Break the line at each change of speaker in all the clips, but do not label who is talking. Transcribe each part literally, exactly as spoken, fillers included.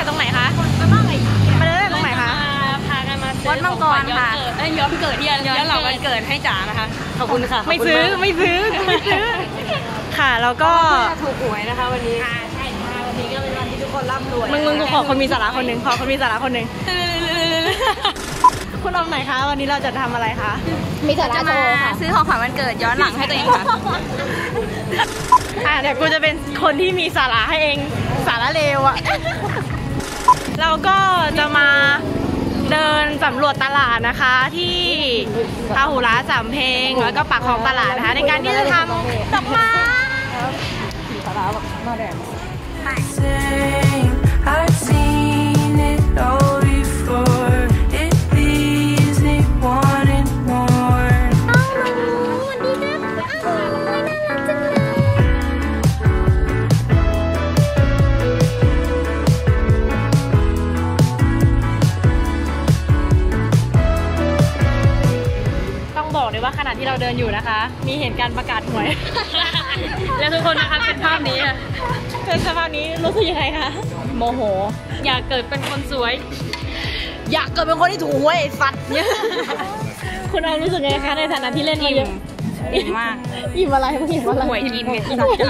ตรงไหนคะมาเดินตรงไหนคะพากันมาวัดมังกรค่ะย้อนเกิดที่ย้อนหลังวันเกิดให้จ๋านะคะขอบคุณค่ะไม่ซื้อไม่ซื้อไม่ซื้อค่ะแล้วก็ถูกหวยนะคะวันนี้ใช่ค่ะวันนี้ก็เป็นวันที่ทุกคนร่ำรวยมึงมึงกูขอคนมีสาระคนหนึ่งขอคนมีสาระคนหนึ่งคุณออมไหนคะวันนี้เราจะทำอะไรคะ
มีสาระโชว์ค่ะ
ซื้อของขวัญวันเกิดย้อนหลังให้ตัวเองค่ะอ่ะเดี๋ยวกูจะเป็นคนที่มีสาระให้เองสาระเลวอ่ะเราก็จะมาเดินสำรวจตลาดนะคะที่พาหุระสำเพ็งแล้วก็ปากคลองตลาดนะคะในการที่จะทำดอกไม้สาระแบบหน้าแดงว่าขณะที่เราเดินอยู่นะคะมีเหตุการณ์ประกาศหวยแล้วทุกคนนะคะเป็นภาพนี้ค่ะเป็นสภาพนี้รู้สึกยังไงคะโมโหอยากเกิดเป็นคนสวยอยากเกิดเป็นคนที่ถูกหวยสัตว์เนี่ยคุณออมรู้สึกไงคะในฐานะที่เล่นมาเยอะอิ่มมากอิ่มอะไรไม่อิ่มอะไรหวยกินเม็ดสัตว์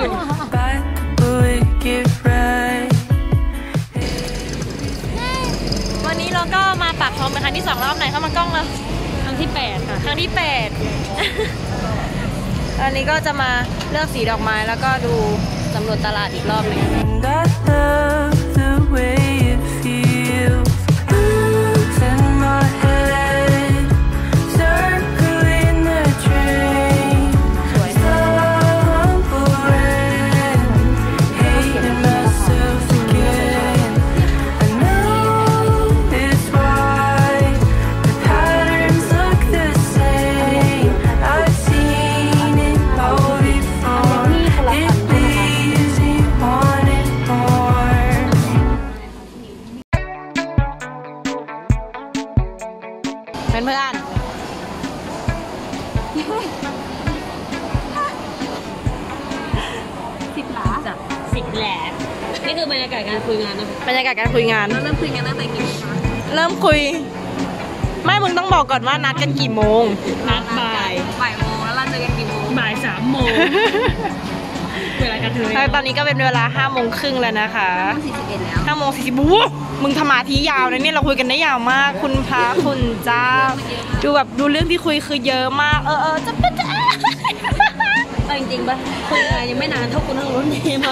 วันนี้เราก็มาปากคลองเป็นครั้งที่สองรอบไหนเข้ามากล้องเลยครั้งที่แปดค่ะครั้งที่แปดอันนี้ก็จะมาเลือกสีดอกไม้แล้วก็ดูสำรวจตลาดอีกรอบหนึ่งเพื่อนสิบหลาจ้ะสิบแหลกนี่คือบรรยากาศการคุยงานนะบรรยากาศการคุยงานเราเริ่มคุยกันตั้งแต่กี่โมงคะเริ่มคุยไม่มึงต้องบอกก่อนว่านัดกันกี่โมงนัดบ่ายบ่ายโมงแล้วเราเจอกันกี่โมงบ่ายสามโมงเวลากันถึงตอนนี้ก็เป็นเวลาห้าโมงครึ่งแล้วนะคะห้าโมงสี่สิบห้าโมงสี่สิบบู๊มึงทำมาทียาวนะเนี่ยเราคุยกันได้ยาวมากคุณพระคุณเจ้าดูแบบดูเรื่องที่คุยคือเยอะมากเออเออจะเป็นจะจริงๆปะคุยอะไรยังไม่นานเท่าคุณทั้งรุ่นนี้มา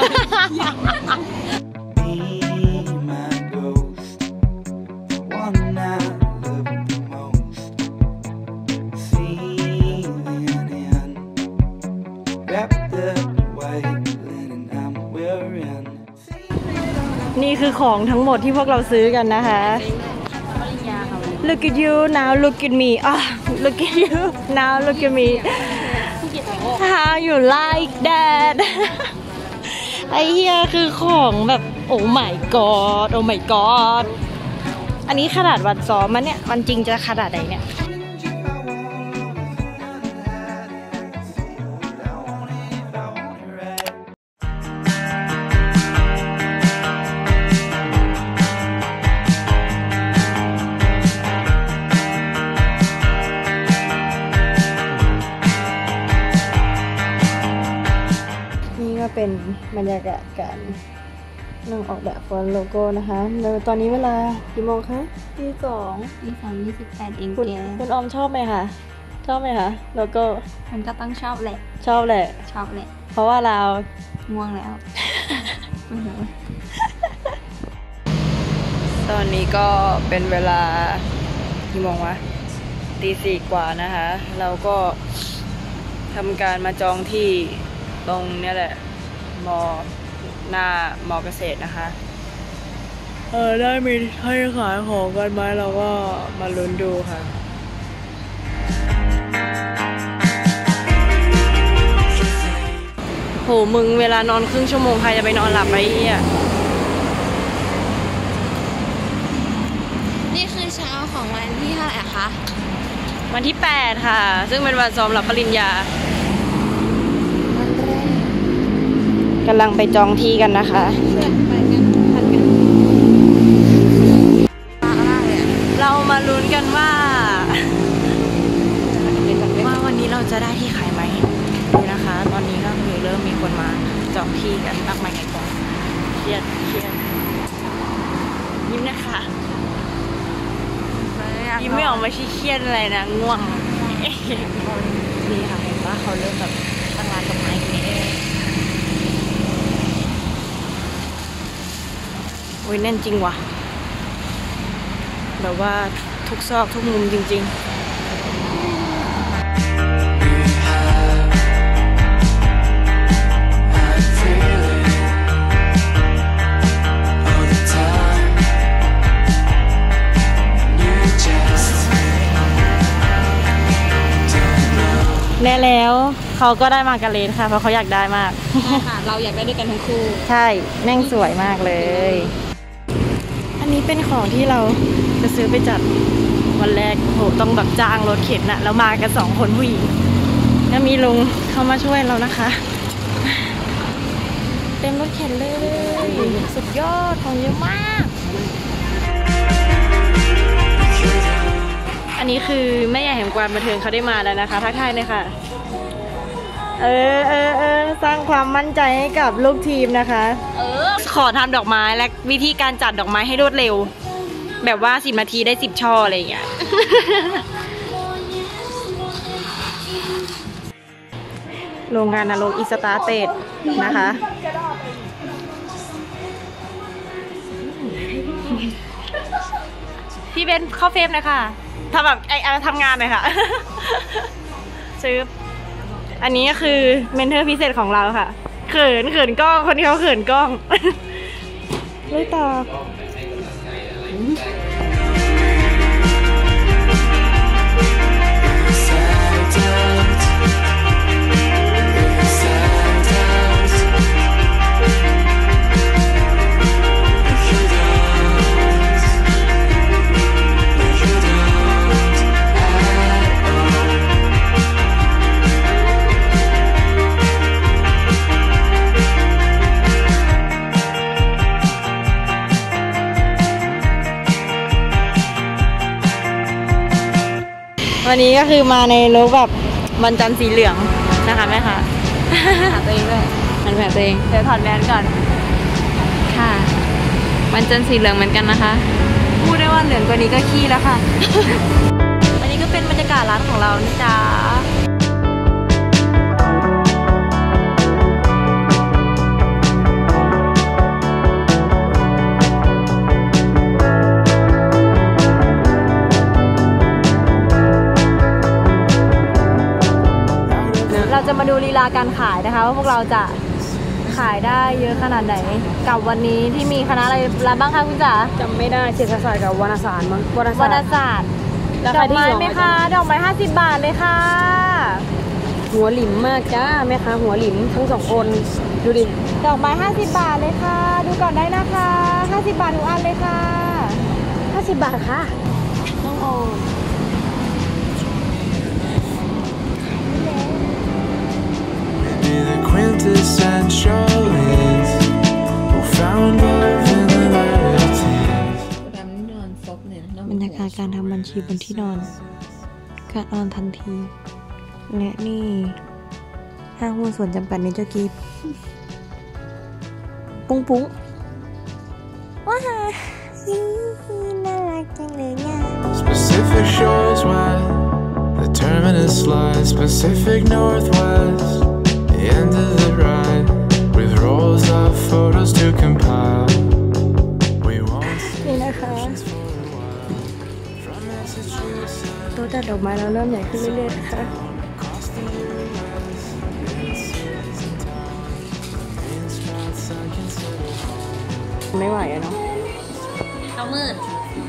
นี่คือของทั้งหมดที่พวกเราซื้อกันนะคะ Look at you now look at me ah look at you now look at me how you like that ไอ้เหี้ยคือของแบบโอ้ my god โอ้ my god อันนี้ขนาดวันซ้อมมันเนี่ยวันจริงจะขนาดไหนเนี่ยเป็นบรรยากาศการนั่งออกแบบฟอนต์โลโก้นะคะแล้วตอนนี้เวลากี่โมงคะตีสองตีสองยี่สิบแปดเองคุณคุณออมชอบไหมคะชอบไหมคะโลโก้มันก็ต้องชอบแหละชอบแหละชอบแหละเพราะว่าเราง่วงแล้ว ตอนนี้ก็เป็นเวลากี่โมงวะตีสี่กว่านะคะเราก็ทำการมาจองที่ตรงนี้แหละมอหน้ามอเกษตรนะคะเออได้มีให้ขายของกันไหมเราก็มาลุ้นดูค่ะโหมึงเวลานอนครึ่งชั่วโมงใครจะไปนอนหลับไปเหี้ยนี่คือเช้าของวันที่เท่าไหร่คะวันที่แปดค่ะซึ่งเป็นวันซ้อมรับปริญญากำลังไปจองที่กันนะคะไปกันพันกันมาลุ้นกันว่าว่าวันนี้เราจะได้ที่ขายไหมดูนะคะตอนนี้ก็คือเริ่มมีคนมาจองที่กันมากมายไงก่อนเครียดเครียดยิ้มนะคะยิ้มไม่ออกมาชี้เครียดอะไรนะง่วงนี่ค่ะเห็นว่าเขาเริ่มแบบตั้งร้านดอกไม้กันนี่โอ้ยแน่นจริงว่ะแบบว่าทุกซอกทุกมุมจริงๆแน่แล้วเขาก็ได้มากันเลนค่ะเพราะเขาอยากได้มากใช่ค่ะเราอยากได้ด้วยกันทั้งคู่ใช่แม่งสวยมากเลยอันนี้เป็นของที่เราจะซื้อไปจัดวันแรกโหต้องแบบจ้างรถเข็นนะแล้วมากันสองคนผู้หญิงแล้วมีลุงเข้ามาช่วยเรานะคะเต็มรถเข็นเลยสุดยอดของเยอะมากอันนี้คือแม่ใหญ่แห่งความบันเทิงเขาได้มาแล้วนะคะทักทายเลยค่ะเออเออเออสร้างความมั่นใจให้กับลูกทีมนะคะเออขอทำดอกไม้และวิธีการจัดดอกไม้ให้รวดเร็วแบบว่าสิบนาทีได้สิบช่ออะไรอย่างเงี้ยโรงงานนรกอิสตาเตดนะคะพี่เบนเข้าเฟรมเลยค่ะทำแบบไอ้ทำงานเลยค่ะซื้ออันนี้ก็คือเมนเทอร์พิเศษของเราค่ะเขินเขินกล้องคนที่เขาเขินกล้องลุยต่อวันนี้ก็คือมาในลุคแบบวันจันทร์สีเหลืองนะคะแม่ค่ะถอดตัวเองด้วยมันแผลตัวเองเดี๋ยวถอดแมสก่อนค่ะวันจันทร์สีเหลืองเหมือนกันนะคะพูดได้ว่าเหลืองกว่านี้ก็ขี้แล้วค่ะอันนี้ก็เป็นบรรยากาศร้านของเรานะจ๊ะเราจะมาดูลีลาการขายนะคะว่าพวกเราจะขายได้เยอะขนาดไหนกับวันนี้ที่มีคณะอะไรบ้างคะคุณจ๋าจำไม่ได้เศรษฐศาสตร์กับวรรณศาสตร์มั้งวรรณศาสตร์ดอกไม้ไหมคะดอกไม้ห้าสิบบาทเลยค่ะหัวหลิมมากจ้าแม่ค้าหัวหลิมทั้งสองคนดูดิดอกไม้ห้าสิบบาทเลยค่ะดูก่อนได้นะคะห้าสิบบาททุกอันเลยค่ะห้าสิบบาทค่ะต้องโอนquintessential is who found love in the relatives บรรยากาศการทำบัญชีบนที่นอนการนอนทันทีและนี่ห้างหุ้นส่วนจำกัดเนเจอร์กิฟต์ปุ้งปุ้งว้าวน่ารักจังเลยเนี่ย Pacific shores where the terminus lies Pacific Northwest end of the ride with rolls of photos to compile we won't นี่นะคะตัวจัดดอกไม้เราเริ่มใหญ่ขึ้นเรื่อยๆค่ะไม่ไหวอะเนาะเอามืด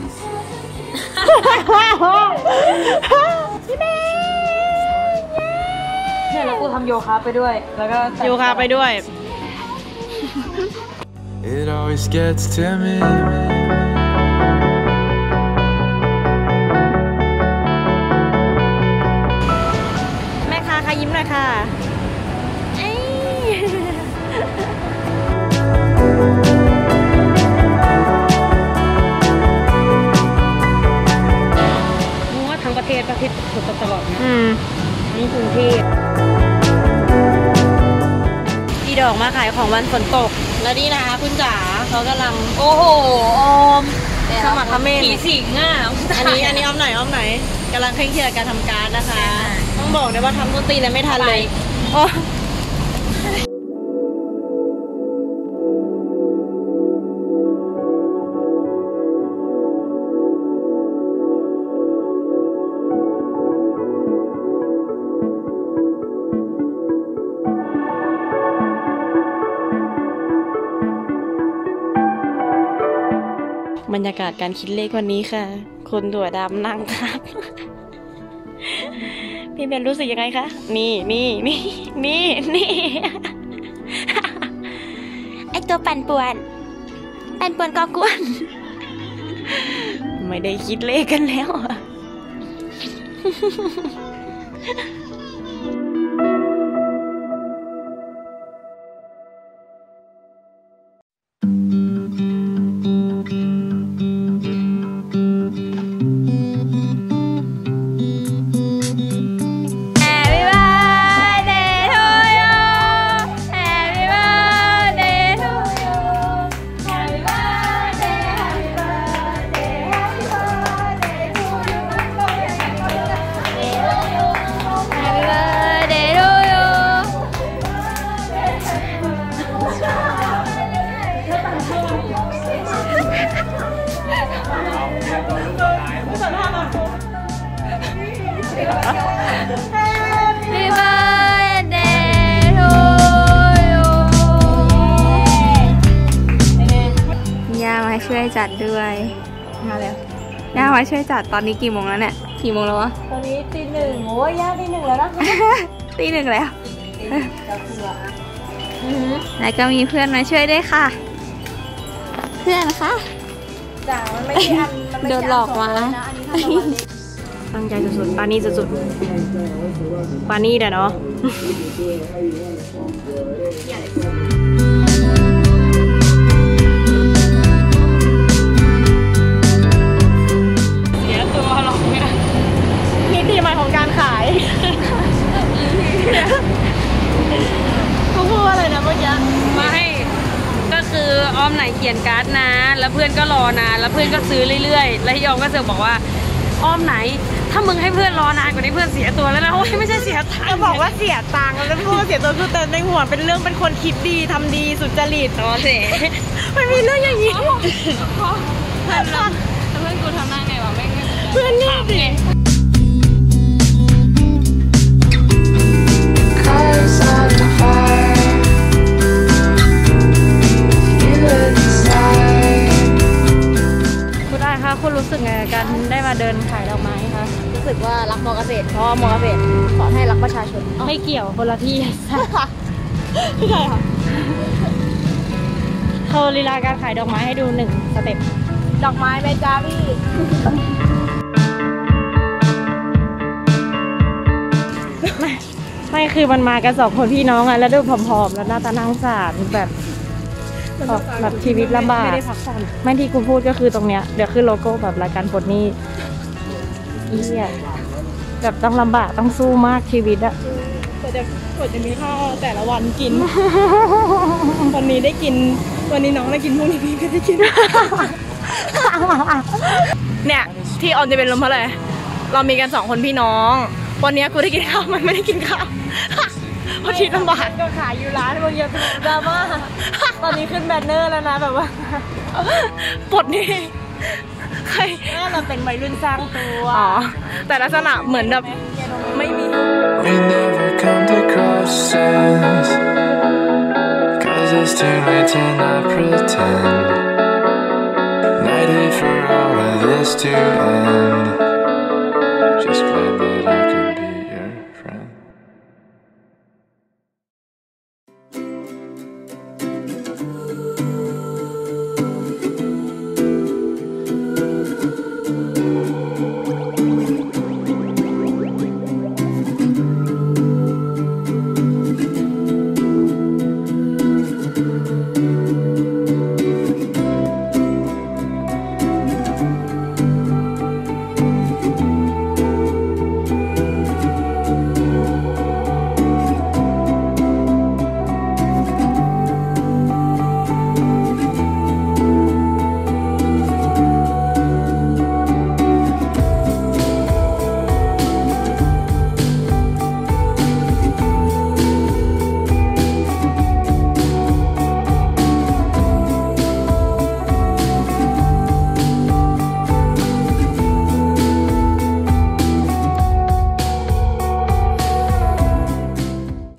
พี่เบเนี่ยแล้วกูทำโยคะไปด้วยแล้วก็โยคะไปด้วย It always gets to me แม่ค้าค่ะยิ้มหน่อยค่ะออกมาขายของวันฝนตกแล้วนี่นะคะคุณจ๋าเขากำลังโอ้โหออมสมัครคาเมนผีสิงอ่ะอันนี้อันนี้อ้อมไหนอ้อมไหนกำลังเคร่งเครียดการทำการนะคะต้องบอกเลยว่าทำต้นตีเลยไม่ทันเลยโอ้บรรยากาศการคิดเลขวันนี้ค่ะคนถั่วดำนั่งทับพี่เบนรู้สึกยังไงคะนี่นี่นี่นี่นี่ไอตัวปั่นป่วนปั่นป่วนกอกวนไม่ได้คิดเลขกันแล้วอ่ะ
ช่วยจัดด้วยมาแล้วย่ามาช่วยจัดตอนนี้กี่โมงแล้วเนี่ยกี่โมงแล้ววะ
ตอนนี้ตีหนึ่งโอ้ยย่าตีหนึ่งแล้วนะ
ตีหนึ่งแล้วแล้วก็มีเพื่อนมาช่วยด้วยค่ะเพื่อนคะ
จ๋ามันไม่ใช่อัน
โดนหลอกมา
ตั้งใจสุดๆปานี่สุดๆปานี่เด้อเนาะที่มาของการขายเขาพูดอะไรนะเมื่อกี้ไม่ก็คือออมไหนเขียนการ์ดนะแล้วเพื่อนก็รอนานแล้วเพื่อนก็ซื้อเรื่อยๆแล้วที่ออมก็เสือกบอกว่าออมไหนถ้ามึงให้เพื่อนรอนานกว่านี้เพื่อนเสียตัวแล้วนะโอ้ยไม่ใช่เสียตังค์จะบอกว่าเสียตังค์แล้วพูดเสียตัวคือแต่ในหัวเป็นเรื่องเป็นคนคิดดีทำดีสุจริตอ๋อเสียไม่มีเรื่องอย่างนี้เพื่อนเพื่อนกูทำได้ไงวะไม่เพื่อนนี่สิคุณได้คะคุณรู้สึกไงกันได้มาเดินขายดอกไม้คะรู้สึกว่ารักมอเกษตรเพราะมอเกษตรสอนให้รักประชาชนไม่เกี่ยวคนละที่ไม่ใช่ค่ะเขาลีลาการขายดอกไม้ให้ดูหนึ่งสเต็ปดอกไม้ไหมจ้าพี่ไม่ไม่คือมันมากันสองคนพี่น้องอะแล้วดูผอมๆแล้วหน้าตาน่าสงสารแบบแบบชีวิตลำบากไม่ได้พักผ่อนไม่ที่กูพูดก็คือตรงเนี้ยเดี๋ยวคือโลโก้แบบรายการปลดหนี้เหี้ยแบบต้องลำบากต้องสู้มากชีวิตอะกว่าจะกว่าจะมีข้าวแต่ละวันกินวันนี้ได้กินวันนี้น้องได้กินพรุ่งนี้พี่ก็ได้กินเนี่ยที่ออนจะเป็นลมเพราะอะไรเรามีกันสองคนพี่น้องวันนี้กูได้กินข้าวมันไม่ได้กินข้าวเพราะชีวิตลำบากก็ขายอยู่ร้านบางอย่างดราม่าตอนนี้ขึ้นแบนเนอร์แล้วนะแบบว่าปลดนี่ใครเราเป็นวัยรุ่นสร้างตัวอ๋อแต่ลักษณะเหมือนแบบไม่มี We never come to crosses Cause it's too late to not pretend Night hit for all of this to end